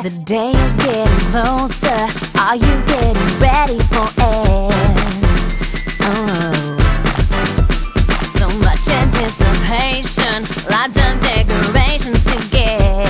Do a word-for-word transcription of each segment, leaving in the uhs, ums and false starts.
The day is getting closer. Are you getting ready for it? Oh, so much anticipation, lots of decorations to get.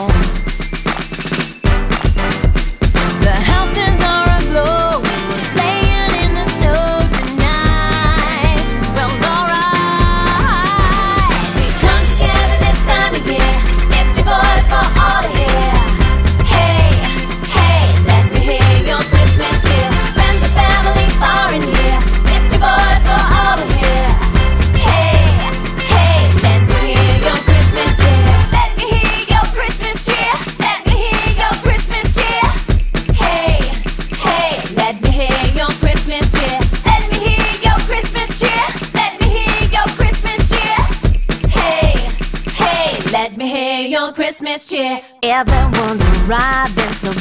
The houses are aglow, we're playing in the snow tonight. Well, alright, we come together this time of year, lift your voice for all to hear. Hey, hey, let me hear your Christmas cheer. Friends and family far and near, lift your voice for all to hear. Hey, hey, let me hear your Christmas cheer. Let me hear your Christmas cheer. Let me hear your Christmas cheer. Hey, hey, let me hear your Christmas cheer. Let me hear your Christmas cheer. Let me hear your Christmas cheer. Hey, hey, let me hear your Christmas cheer. Everyone's arriving, so